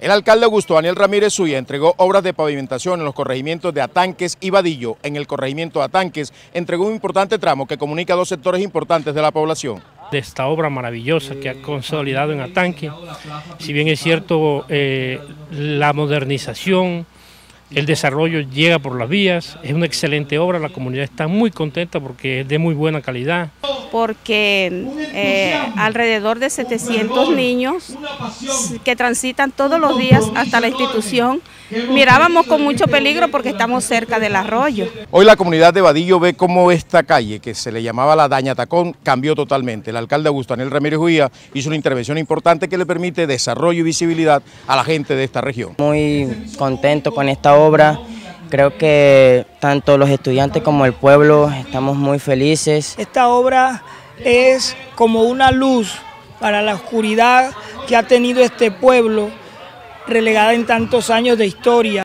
El alcalde Augusto Daniel Ramírez Zuya entregó obras de pavimentación en los corregimientos de Atanques y Vadillo. En el corregimiento de Atanques entregó un importante tramo que comunica dos sectores importantes de la población. De esta obra maravillosa que ha consolidado en Atanque, si bien es cierto la modernización, el desarrollo llega por las vías, es una excelente obra, la comunidad está muy contenta porque es de muy buena calidad. Porque alrededor de 700 niños que transitan todos los días hasta la institución, mirábamos con mucho peligro porque estamos cerca del arroyo. Hoy la comunidad de Vadillo ve cómo esta calle, que se le llamaba la Daña Tacón, cambió totalmente. El alcalde Augusto Daniel Ramírez Zuya hizo una intervención importante que le permite desarrollo y visibilidad a la gente de esta región. Muy contento con esta obra. Creo que tanto los estudiantes como el pueblo estamos muy felices. Esta obra es como una luz para la oscuridad que ha tenido este pueblo relegada en tantos años de historia.